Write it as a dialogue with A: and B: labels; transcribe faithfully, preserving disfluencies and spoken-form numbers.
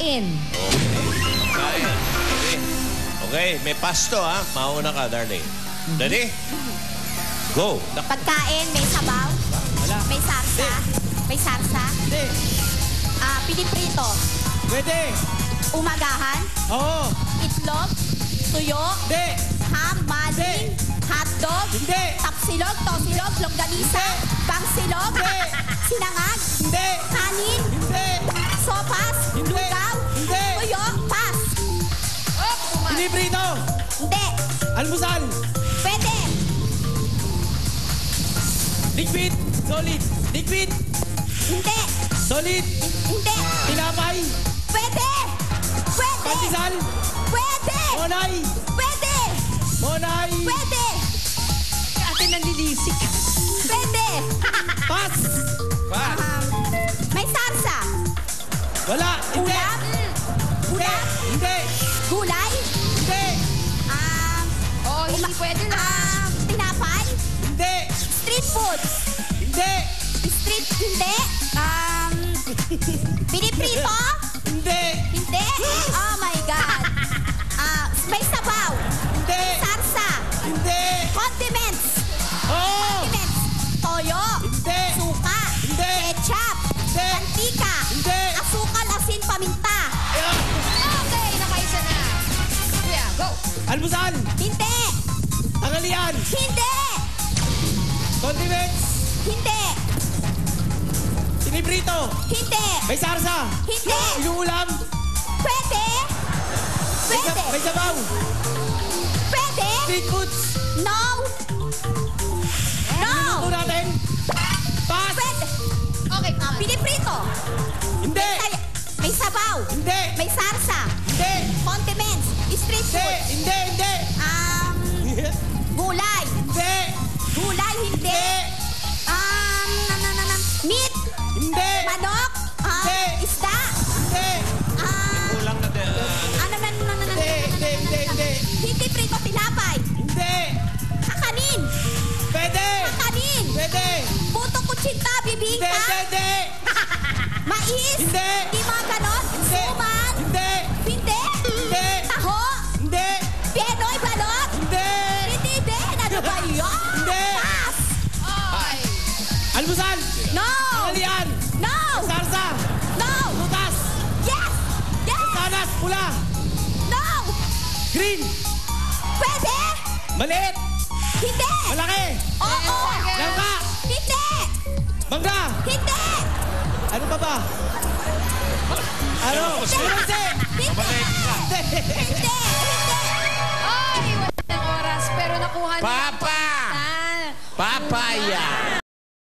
A: Pagkain.
B: Okay. Pagkain. Okay. Okay, may pasto ha. Mauna ka, darling. Ready? Go.
C: Pagkain, may sabaw.
D: Wala.
C: May sarsa. May sarsa.
D: Hindi.
C: Ah, piniprito.
D: Pwede.
C: Umagahan.
D: Oo.
C: Itlog. Tuyo.
D: Hindi.
C: Ham, maling. Hotdog.
D: Hindi.
C: Tapsilog, tosilog, longganisa. Bangsilog.
D: Hindi.
C: Sinangag.
D: Hindi.
C: Kanin.
D: Hindi.
C: Sopas.
D: Hindi.
C: Lugaw.
D: Hindi.
C: Tuyo. Pas.
D: Piniprito.
C: Hindi.
D: Almusal.
C: Pwede.
D: Liquid. Solid. Liquid.
C: Hindi.
D: Solid.
C: Hindi.
D: Tinapay.
C: Pwede. Pwede.
D: Pandesal.
C: Pwede.
D: Monay.
C: Pwede.
D: Monay.
C: Pwede.
A: Ate nalilisik.
C: Pwede.
D: Pas.
B: Pas.
C: Um, may sarsa.
D: Wala. Hindi.
C: Ulam.
D: Hindi. Hindi.
C: Gulay.
D: Hindi.
C: Um,
A: Oo, hindi pwede na.
C: um, tinapay.
D: Hindi.
C: Street foods.
D: Hindi.
C: Street, hindi. Um, piniprito.
D: Hindi.
C: Hindi. Oh my God. Ah, may sabaw.
D: Hindi.
C: Sarsa.
D: Hindi.
C: Condiments.
D: Oo.
C: Condiments. Toyo.
D: Hindi.
C: Suka.
D: Hindi.
C: Ketchup.
D: Hindi.
C: Mantika.
D: Hindi.
C: Asukal, asin, paminta.
A: Okay, nakaisa na. Kuya, go.
D: Almusal.
C: Hindi.
D: Tanghalian.
C: Hindi.
D: Condiments.
C: Hindi.
D: Piniprito.
C: Hindi.
D: May sarsa.
C: Hindi.
D: Inuulam.
C: Pwede.
D: May, sa-
C: Pwede.
D: may sabaw.
C: Pwede.
D: Street foods.
C: No. No.
D: Ito natin. Pas.
C: Pwede.
A: Okay,
C: Ah, piniprito.
D: Hindi.
C: Ay, may sabaw.
D: Hindi.
C: May sarsa.
D: Hindi.
C: Condiments. Street
D: Hindi.
C: food.
D: Hindi. Hindi.
C: Um, gulay.
D: Hindi.
C: Gulay, hindi. Um, na, na, na, na. Meat.
D: Hindi.
C: Manok. Um,
D: Hindi.
C: isda.
D: Hindi.
C: Um,
B: Kulang na din.
C: ano na, na, na, na,
D: Hindi. Hindi. Hindi. Hindi.
C: Hindi prito, tinapay.
D: Hindi.
C: Kakanin.
D: Pwede.
C: Kakanin.
D: Pwede.
C: Puto kutsinta,
D: Hindi.
C: bibingka.
D: Hindi.
C: Mais.
D: Hindi.
C: Di mga ganon.
D: Hindi.
C: Suman.
D: Hindi.
C: Hindi.
D: Hindi.
C: Taho.
D: Hindi.
C: Pienoy, balot.
D: Hindi.
C: Hindi din. Ano ba yun?
D: Hindi.
C: Pass.
A: Okay.
D: Almusal.
C: No.
D: Tanghalian.
C: No.
D: Sarsa.
C: No.
D: Lutas.
C: Yes. Yes.
D: Sanas. Pula.
C: No.
D: Green.
C: Pwede.
D: Maliit.
C: Hindi.
D: Malaki.
C: Oo.
D: Langka.
C: Hindi.
D: Mangga.
C: Hindi.
D: Ano pa ba? Ano? Kalamansi.
C: Hindi.
D: Hindi.
C: Hindi. Hindi.
A: Ay, walang oras, pero nakuha niyo.
B: Papa!
A: Ah.
B: Papaya!